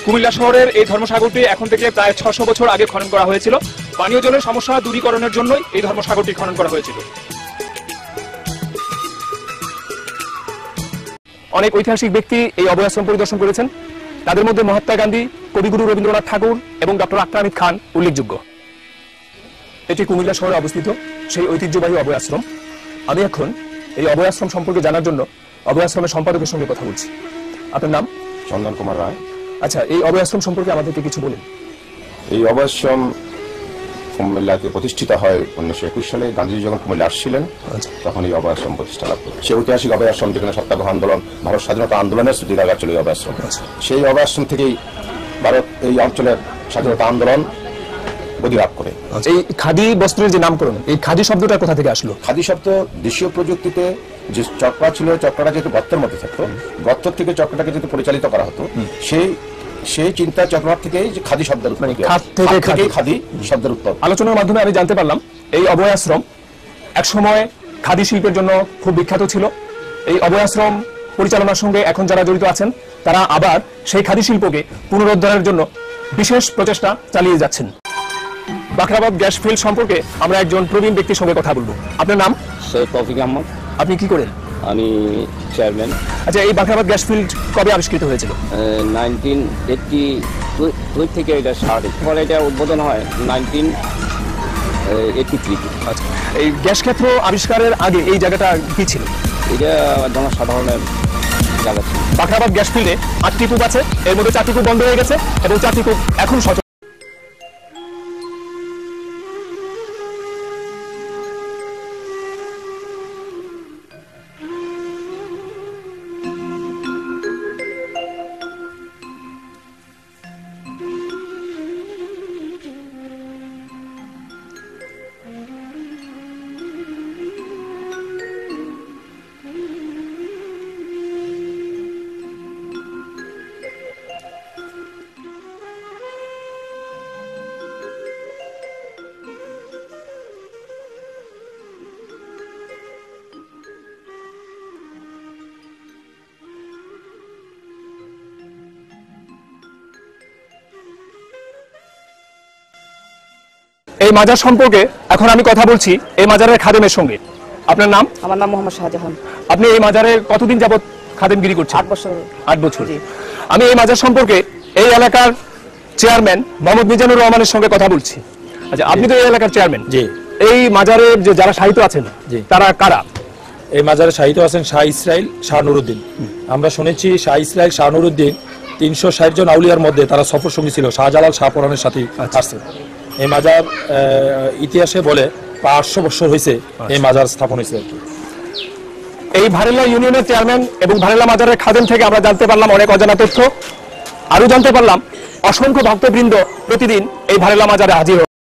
কুমিল্লা শহরের এই ধর্মসাগরটি এখন থেকে প্রায় ৬০০ বছর আগে খনন করা হয়েছিল। পানীয় জলের সমস্যা দূরীকরণের জন্যই এই ধর্মসাগরটি খনন করা হয়েছিল। অনেক ঐতিহাসিক ব্যক্তি এই অভয় আশ্রম পরিদর্শন করেছেন। তাদের মধ্যে মহাত্মা গান্ধী, কবিগুরু রবীন্দ্রনাথ ঠাকুর এবং ডক্টর আক্তার হামিদ খান উল্লেখযোগ্য। এটি কুমিল্লা শহরে অবস্থিত সেই ঐতিহ্যবাহী অভয় আশ্রম। আমি এখন এই অভয় আশ্রম সম্পর্কে জানার জন্য অভয় আশ্রমের সম্পাদকের সঙ্গে কথা বলছি। আপনার নাম? চন্দন কুমার রায়। আচ্ছা, এই অভয় আশ্রম সম্পর্কে আমাদেরকে কিছু বলুন। এই অভয় আশ্রম কুমিল্লাতে প্রতিষ্ঠিত হয় 1921 সালে। গান্ধীজি যখন কুমিল্লা আসছিলেন তখন এই অভয় আশ্রম প্রতিষ্ঠা লাভ করে। সেই ঐতিহাসিক অভয় আশ্রম যেখানে সত্যাগ্রহ আন্দোলন, ভারত স্বাধীনতা আন্দোলনের স্মৃতিকাগার ছিল এই অভয় আশ্রম। সেই অভয় আশ্রম থেকেই ভারত এই অঞ্চলের স্বাধীনতা আন্দোলন গতি লাভ করে। এই খাদি বস্ত্রের যে নামকরণ, এই খাদি শব্দটা কোথা থেকে আসলো? খাদি শব্দ দেশীয় প্রযুক্তিতে যে চক্রা ছিল, চক্রটা যেহেতু গর্তের মধ্যে থাকতো, গর্ত থেকে চক্রটাকে যেহেতু পরিচালিত করা হতো, সেই চিন্তা চক্র থেকেই যে খাদি শব্দের উৎপত্তি, খাদি শব্দের উৎপত্তি। আলোচনার মাধ্যমে আমি জানতে পারলাম এই অভয় আশ্রম একসময় খাদি শিল্পের জন্য খুব বিখ্যাত ছিল। এই অভয় আশ্রম পরিচালনার সঙ্গে এখন যারা জড়িত আছেন তারা আবার সেই খাদি শিল্পকে পুনরুদ্ধারের জন্য বিশেষ প্রচেষ্টা চালিয়ে যাচ্ছেন। বাখরাবাদ গ্যাস ফিল্ড সম্পর্কে আমরা একজন প্রবীণ ব্যক্তির সঙ্গে কথা বলবো। আপনার নাম? সৈয়দ তৌফিক আহমদ। আপনি কি করেন? আমি চেয়ারম্যান। আচ্ছা, এই বাখরাবাদ গ্যাস ফিল্ড কবে আবিষ্কৃত হয়েছিল? 1982 থেকে এটা স্টার্ট, পরে এটা উদ্বোধন হয় 1983। আচ্ছা, এই গ্যাস ক্ষেত্র আবিষ্কারের আগে এই জায়গাটা কি ছিল? এটা জনসাধারণের জায়গা ছিল। বাখরাবাদ গ্যাস ফিল্ডে 8টি কূপ আছে, এর মধ্যে 4টি কূপ বন্ধ হয়ে গেছে এবং 4টি কূপ এখন সচল। এই মাজার সম্পর্কে এখন আমি কথা বলছি এই মাজারের খাদেমের সঙ্গে। আপনার নাম? আমার নাম মোহাম্মদ শাহজাহান। আপনি এই মাজারে কতদিন যাবত খাদেমগিরি করছেন? 8 বছর। 8 বছর। আমি এই মাজার সম্পর্কে এই এলাকার চেয়ারম্যান মোহাম্মদ মিজানুর রহমানের সঙ্গে কথা বলছি। আচ্ছা, আপনি তো এই এলাকার চেয়ারম্যান। জি। এই মাজারের যে যারা সাহিত্য আছেন তারা কারা? এই মাজারে শাহিদ আছেন শাহ ইসরাইল, শাহ নুরুদ্দিন। আমরা শুনেছি শাহ ইসরাইল, শাহ নুরুদ্দিন 360 জন আউলিয়ার মধ্যে তারা সফর সঙ্গী ছিল শাহজালাল, শাহ পরানের সাথে আসছে। এই মাজার ইতিহাসে বলে 500 বছর হয়েছে এই মাজার স্থাপন হয়েছে। এই ভারেলা ইউনিয়নের চেয়ারম্যান এবং ভারেলা মাজারের খাদেম থেকে আমরা জানতে পারলাম অনেক অজানা তথ্য। আরো জানতে পারলাম অসংখ্য ভক্তবৃন্দ প্রতিদিন এই ভারেলা মাজারে হাজির হয়।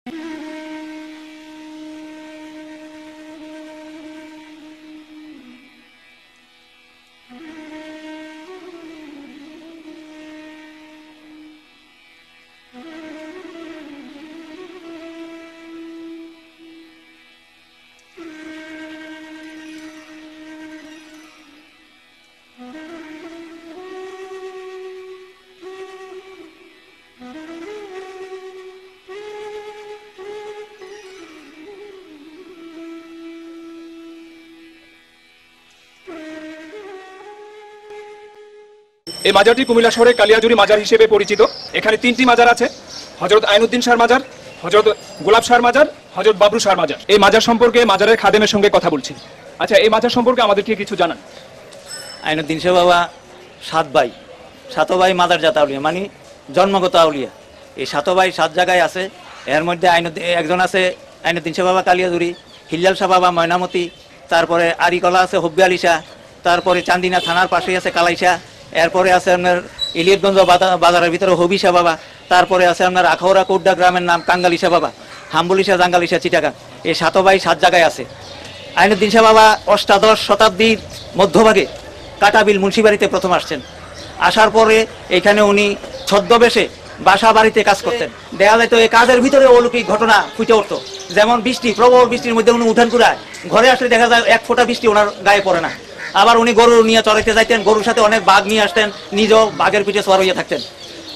এই মাজারটি কুমিল্লা শহরে কালিয়াজুরি মাজার হিসেবে পরিচিত। এখানে 3টি মাজার আছে: হযরত আইনুদ্দিন শাহ মাজার, হযরত গোলাপ শাহ মাজার, হযরত বাবলু শাহ মাজার। এই মাজার সম্পর্কে মাজারের খাদেমের সঙ্গে কথা বলছি। আচ্ছা, এই মাজার সম্পর্কে আমাদেরকে কিছু জানান। আইনুদ্দিন শাহ বাবা 7 ভাই, 7 ভাই মাজার জাত আউলিয়া, মানে জন্মগত আউলিয়া। এই 7 ভাই 7 জায়গায় আছে। এর মধ্যে একজন আছে আইনুদ্দিন শাহ বাবা কালিয়াজুরি, হিল্লাল শাহ বাবা ময়নামতি, তারপরে আরিকলা আছে হব্বি আলী শাহ, তারপরে চান্দিনা থানার পাশেই আছে কালাইশা, এরপরে আছে আপনার ইলিয়টগঞ্জ বাজারের ভিতরে হবি শাহ বাবা, তারপরে আছে আপনার আখাউড়া কোড্ডা গ্রামের নাম কাঙ্গালি শাহ বাবা, হাম্বুলি শাহ, জাঙ্গালি শাহ, চিটাগাং। এই 7 ভাই 7 জায়গায় আছে। আইনুদ্দিন শাহ বাবা 8শ শতাব্দীর মধ্যভাগে কাটাবিল মুন্সিবাড়িতে প্রথম আসছেন। আসার পরে এখানে উনি ছদ্মবেশে বাসা বাড়িতে কাজ করতেন। দেখা যায় তো এই কাজের ভিতরে অলৌকিক ঘটনা ফুটে উঠতো। যেমন বৃষ্টি, প্রবল বৃষ্টির মধ্যে উনি উঠান কুড়ায়, ঘরে আসলে দেখা যায় 1 ফোঁটা বৃষ্টি ওনার গায়ে পড়ে না। আবার উনি গরু নিয়ে চড়াইতে যাইতেন, গরুর সাথে অনেক বাঘ নিয়ে আসতেন, নিজেও বাঘের পিঠে সওয়ার হইয়া থাকতেন। তো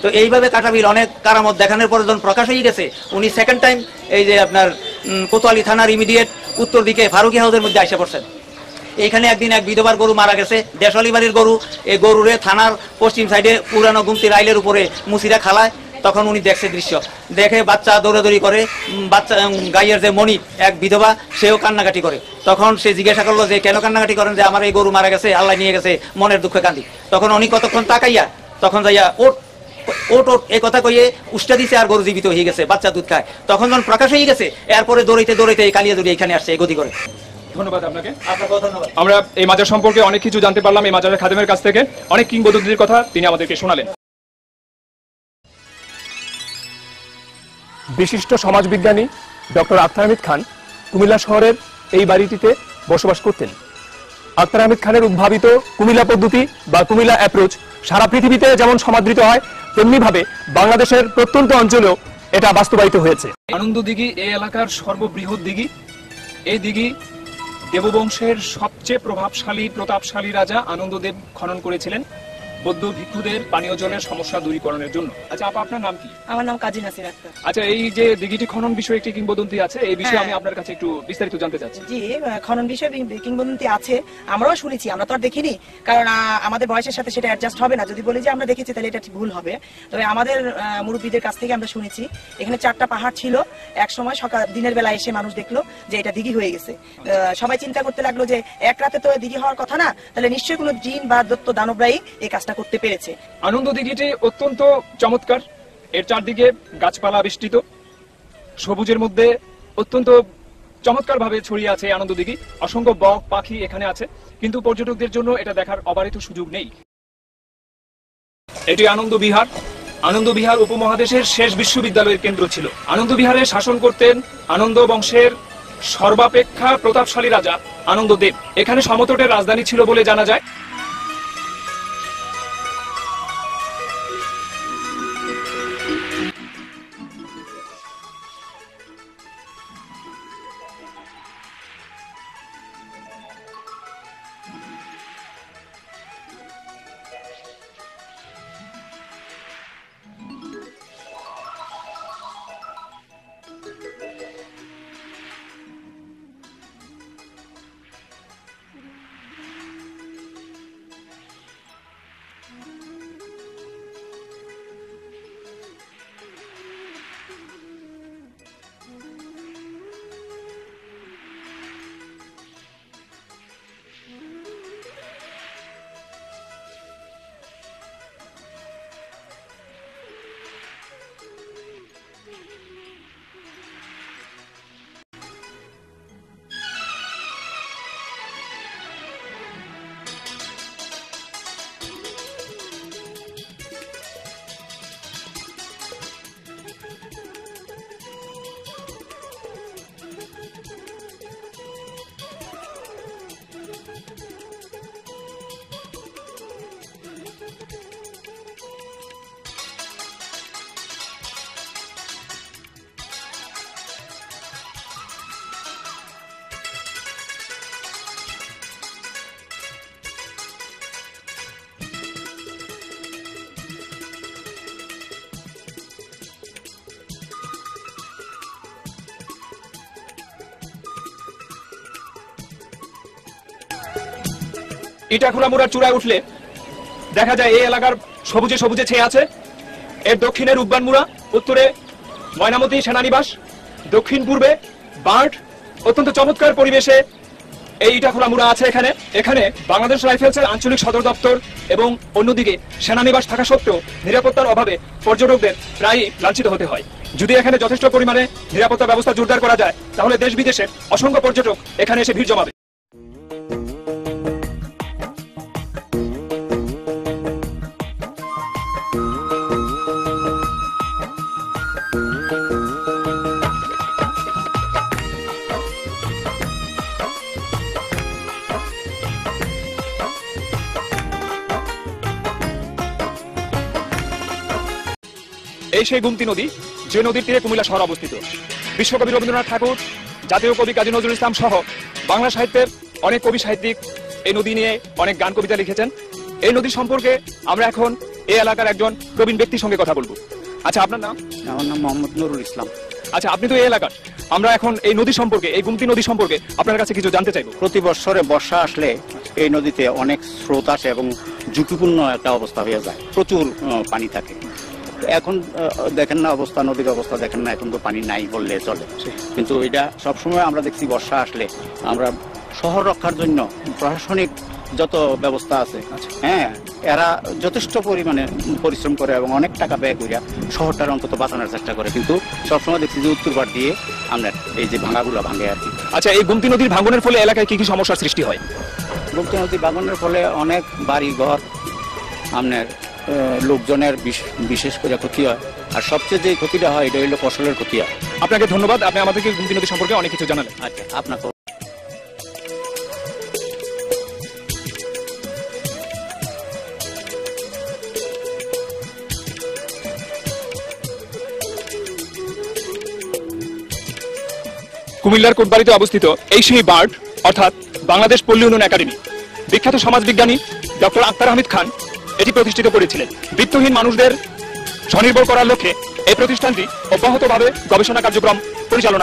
তো এইভাবে কাটাবিল অনেক কারামত দেখানোর পরে যখন প্রকাশ হয়ে গেছে, উনি সেকেন্ড টাইম এই যে আপনার কোতোয়ালি থানার ইমিডিয়েট উত্তর দিকে ফারুকি হাউসের মধ্যে আইসা পড়ছেন। এইখানে একদিন এক বিধবার গরু মারা গেছে, দেশালি বাড়ির গরু। এই গরুরে থানার পশ্চিম সাইডে পুরানো গুমতি রাইলের উপরে মুসিরা খালায়। তখন উনি দেখছে দৃশ্য, দেখে বাচ্চা দৌড়াদৌড়ি করে, বাচ্চা গাইয়ের যে মণি এক বিধবা সেও কান্নাকাটি করে। তখন সে জিজ্ঞাসা করলো যে কেন কান্নাকাটি করেন, যে আমার এই গরু মারা গেছে, আল্লাহ নিয়ে গেছে, মনের দুঃখে কান্দি। তখন উনি কতক্ষণ তাকাইয়া তখন যাইয়া ওট ওট ওট এই কথা কইয়ে উষ্টা দিছে, আর গরু জীবিত হয়ে গেছে, বাচ্চা দুধ খায়। তখন যখন প্রকাশ হয়ে গেছে, এরপরে দৌড়াইতে দৌড়াইতে এই কালিয়াদুরি এখানে আসছে এই গতি করে। ধন্যবাদ আপনাকে। আপনাকেও ধন্যবাদ। আমরা এই মাজার সম্পর্কে অনেক কিছু জানতে পারলাম এই মাজারের খাদেমের কাছ থেকে, অনেক কিংবদন্তির কথা তিনি আমাদেরকে শোনালেন। বিশিষ্ট সমাজবিজ্ঞানী ডক্টর আখতার হামিদ খান কুমিল্লা শহরের এই বাড়িটিতে বসবাস করতেন। আখতার হামিদ খানের উদ্ভাবিত কুমিল্লা পদ্ধতি বা কুমিল্লা অ্যাপ্রোচ সারা পৃথিবীতে যেমন সমাদৃত হয়, তেমনি ভাবে বাংলাদেশের প্রত্যন্ত অঞ্চলেও এটা বাস্তবায়িত হয়েছে। আনন্দ দিঘি এই এলাকার সর্ববৃহৎ দিঘি। এই দিঘি দেববংশের সবচেয়ে প্রতাপশালী রাজা আনন্দদেব খনন করেছিলেন বৌদ্ধ ভিক্ষুদের পানীয় জলের সমস্যা দূরীকরণের জন্য। আচ্ছা আপা, আপনার নাম কি? আমার নাম কাজী নাসির আক্তার। আচ্ছা, এই যে দিঘিটি খনন বিষয়ে একটি কিংবদন্তি আছে, এই বিষয়ে আমি আপনার কাছে একটু বিস্তারিত জানতে চাচ্ছি। জি, খনন বিষয়ে কিংবদন্তি আছে, আমরাও শুনেছি, আমরা তো আর দেখিনি, কারণ আমাদের বয়সের সাথে সেটা অ্যাডজাস্ট হবে না। যদি বলি যে আমরা দেখেছি তাহলে এটা ঠিক ভুল হবে। তবে আমাদের মুরব্বীদের কাছ থেকে আমরা শুনেছি এখানে 4টা পাহাড় ছিল, এক সময় সকাল দিনের বেলা এসে মানুষ দেখলো যে এটা দিঘি হয়ে গেছে। সবাই চিন্তা করতে লাগলো যে এক রাতে তো দিঘি হওয়ার কথা না, তাহলে নিশ্চয়ই কোনো জিন বা দত্ত দানবরাই এই কাজটা করতে পেরেছে। আনন্দ দিঘিটি অত্যন্ত চমৎকার। এর চারদিকে গাছপালা বেষ্টিত, সবুজের মধ্যে অত্যন্ত চমৎকার ভাবে ছড়িয়ে আছে আনন্দ দিঘি। অসংখ্য বক পাখি এখানে আছে, কিন্তু পর্যটকদের জন্য এটা দেখার অবারিত সুযোগ নেই। এটি আনন্দ বিহার। আনন্দ বিহার উপমহাদেশের শেষ বিশ্ববিদ্যালয়ের কেন্দ্র ছিল। আনন্দ বিহারে শাসন করতেন আনন্দ বংশের সর্বাপেক্ষা প্রতাপশালী রাজা আনন্দদেব। এখানে সমতটের রাজধানী ছিল বলে জানা যায়। ইটাখোলা মুড়ার চূড়ায় উঠলে দেখা যায় এই এলাকার সবুজে সবুজে ছেয়ে আছে। এর দক্ষিণে রূপবান মুড়া, উত্তরে ময়নামতি সেনানিবাস, দক্ষিণ পূর্বে বার্ড। অত্যন্ত চমৎকার পরিবেশে এই ইটাখোলা মুড়া আছে। এখানে বাংলাদেশ রাইফেলসের আঞ্চলিক সদর দপ্তর এবং অন্যদিকে সেনানিবাস থাকা সত্ত্বেও নিরাপত্তার অভাবে পর্যটকদের প্রায়ই লাঞ্ছিত হতে হয়। যদি এখানে যথেষ্ট পরিমাণে নিরাপত্তা ব্যবস্থা জোরদার করা যায়, তাহলে দেশ বিদেশের অসংখ্য পর্যটক এখানে এসে ভিড় জমাবে। এই সেই গুমতি নদী, যে নদীর তীরে কুমিল্লা শহর অবস্থিত। বিশ্বকবি রবীন্দ্রনাথ ঠাকুর, জাতীয় কবি কাজী নজরুল ইসলাম সহ বাংলা সাহিত্যের অনেক কবি সাহিত্যিক এই নদী নিয়ে অনেক গান কবিতা লিখেছেন। এই নদী সম্পর্কে আমরা এখন এই এলাকার একজন প্রবীণ ব্যক্তির সঙ্গে কথা বলবো। আচ্ছা, আপনার নাম? আমার নাম মোহাম্মদ নুরুল ইসলাম। আচ্ছা, আপনি তো এই এলাকার, আমরা এখন এই নদী সম্পর্কে, এই গুমতি নদী সম্পর্কে আপনার কাছে কিছু জানতে চাইবো। প্রতি বছরে বর্ষা আসলে এই নদীতে অনেক স্রোত আসে এবং ঝুঁকিপূর্ণ একটা অবস্থা হয়ে যায়, প্রচুর পানি থাকে। এখন দেখেন না অবস্থা, নদীর অবস্থা দেখেন না, এখন তো পানি নাই বললে চলে। কিন্তু এটা সবসময় আমরা দেখছি বর্ষা আসলে আমরা শহর রক্ষার জন্য প্রশাসনিক যত ব্যবস্থা আছে, হ্যাঁ, এরা যথেষ্ট পরিমাণে পরিশ্রম করে এবং অনেক টাকা ব্যয় করিয়া শহরটার অন্তত বাঁচানোর চেষ্টা করে। কিন্তু সবসময় দেখছি যে উত্তর পাড় দিয়ে আমরা এই যে ভাঙাগুলো ভাঙে আর কি। আচ্ছা, এই গুমতি নদীর ভাঙনের ফলে এলাকায় কি কি সমস্যার সৃষ্টি হয়? গুমতি নদী ভাঙনের ফলে অনেক বাড়ি ঘর, আপনার লোকজনের বিশেষ করে ক্ষতি হয়। আর সবচেয়ে যে ক্ষতিটা হয় এটা হইলো ফসলের ক্ষতি হয়। আপনাকে ধন্যবাদ, আপনি আমাদেরকে গুমতি নদী সম্পর্কে অনেক কিছু জানালেন। আচ্ছা, আপনাকে। কুমিল্লার কোটবাড়িতে অবস্থিত এই সেই বার্ড অর্থাৎ বাংলাদেশ পল্লী উন্নয়ন একাডেমি বিখ্যাত সমাজবিজ্ঞানী ডক্টর আক্তার আহমেদ খান এটি প্রতিষ্ঠিত করেছিলেন। বিত্তহীন মানুষদের স্বনির্ভর করার লক্ষ্যে এই প্রতিষ্ঠানটি অব্যাহতভাবে গবেষণা কার্যক্রম পরিচালনা।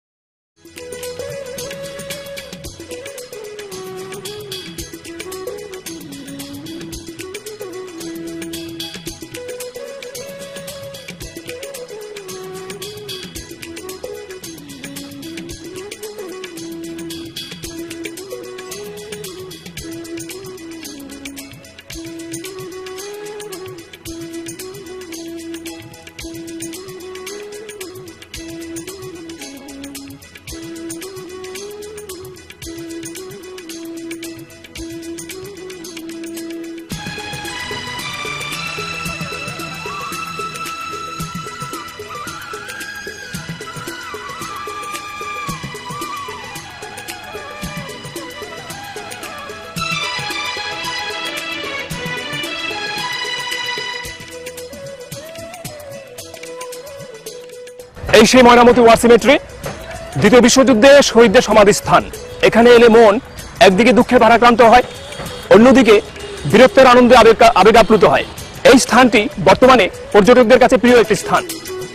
এই সেই ময়নামতি ওয়ার সিমেট্রি, দ্বিতীয় বিশ্বযুদ্ধে শহীদদের সমাধিস্থান। এখানে এলে মন একদিকে দুঃখে ভারাক্রান্ত হয়, অন্যদিকে বীরত্বের আনন্দে আবেগ আপ্লুত হয়। এই স্থানটি বর্তমানে পর্যটকদের কাছে প্রিয় একটি স্থান।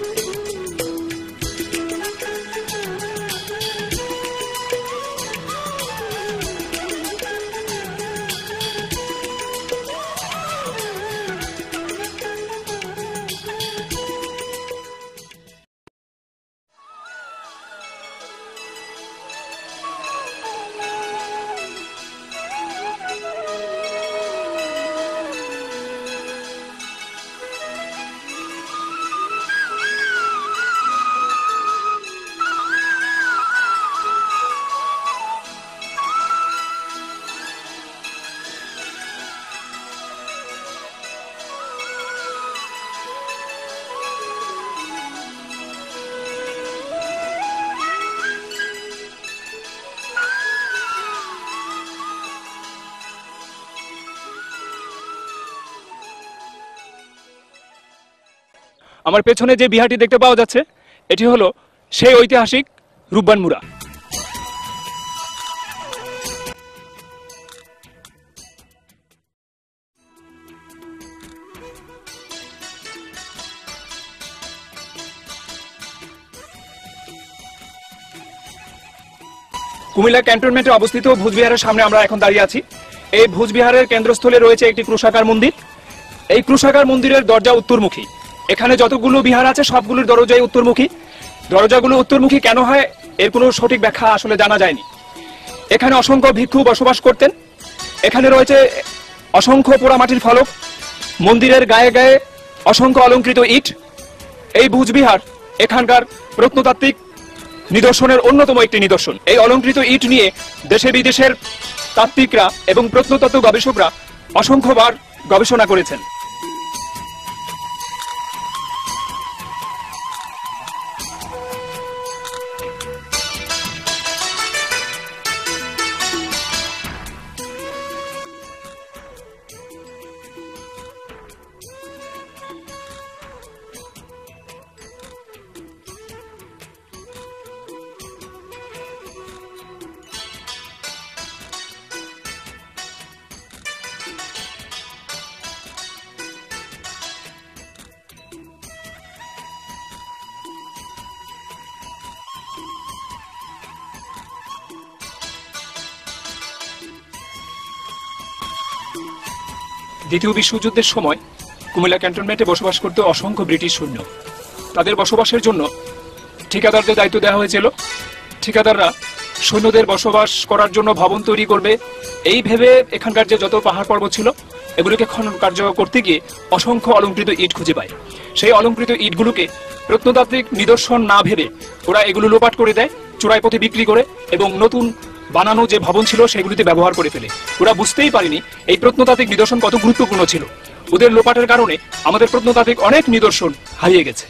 আমার পেছনে যে বিহারটি দেখতে পাওয়া যাচ্ছে এটি হলো সেই ঐতিহাসিক রূপবান মুড়া। কুমিল্লা ক্যান্টনমেন্টে অবস্থিত ভোজবিহারের সামনে আমরা এখন দাঁড়িয়ে আছি। এই ভোজবিহারের কেন্দ্রস্থলে রয়েছে একটি ক্রুশাকার মন্দির। এই ক্রুশাকার মন্দিরের দরজা উত্তরমুখী। এখানে যতগুলো বিহার আছে সবগুলোর দরজাই উত্তরমুখী। দরজাগুলো উত্তরমুখী কেন হয় এর কোনো সঠিক ব্যাখ্যা আসলে জানা যায়নি। এখানে অসংখ্য ভিক্ষু বসবাস করতেন। এখানে রয়েছে অসংখ্য পোড়ামাটির ফলক, মন্দিরের গায়ে গায়ে অসংখ্য অলংকৃত ইট। এই ভোজবিহার এখানকার প্রত্নতাত্ত্বিক নিদর্শনের অন্যতম একটি নিদর্শন। এই অলংকৃত ইট নিয়ে দেশে বিদেশের তাত্ত্বিকরা এবং প্রত্নতত্ত্ব গবেষকরা অসংখ্যবার গবেষণা করেছেন। দ্বিতীয় বিশ্বযুদ্ধের সময় কুমিল্লা ক্যান্টনমেন্টে বসবাস করতে অসংখ্য ব্রিটিশ সৈন্য। তাদের বসবাসের জন্য ঠিকাদারদের দায়িত্ব দেওয়া হয়েছিল। ঠিকাদাররা সৈন্যদের বসবাস করার জন্য ভবন তৈরি করবে এই ভেবে এখানকার যে যত পাহাড় পর্বত ছিল এগুলোকে খনন কার্য করতে গিয়ে অসংখ্য অলংকৃত ইট খুঁজে পায়। সেই অলংকৃত ইটগুলোকে প্রত্নতাত্ত্বিক নিদর্শন না ভেবে ওরা এগুলো লোপাট করে দেয়, চোরাই পথে বিক্রি করে এবং নতুন বানানো যে ভবন ছিল সেগুলিতে ব্যবহার করে ফেলে। ওরা বুঝতেই পারেনি এই প্রত্নতাত্ত্বিক নিদর্শন কত গুরুত্বপূর্ণ ছিল। ওদের লোপাটের কারণে আমাদের প্রত্নতাত্ত্বিক অনেক নিদর্শন হারিয়ে গেছে।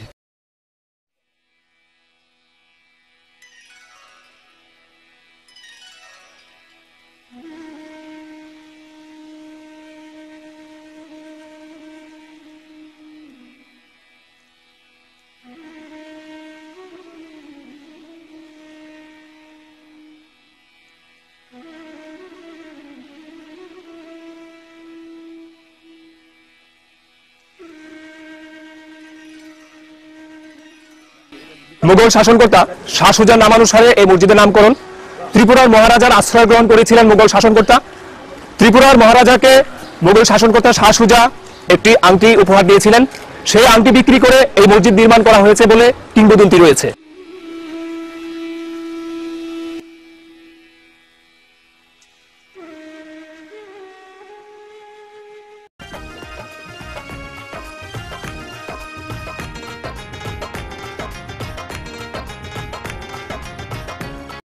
মুঘল শাসনকর্তা শাহ সুজার নামানুসারে এই মসজিদের নামকরণ। ত্রিপুরার মহারাজার আশ্রয় গ্রহণ করেছিলেন মুঘল শাসনকর্তা। ত্রিপুরার মহারাজাকে মুঘল শাসনকর্তা শাহ সুজা একটি আংটি উপহার দিয়েছিলেন। সেই আংটি বিক্রি করে এই মসজিদ নির্মাণ করা হয়েছে বলে কিংবদন্তি রয়েছে।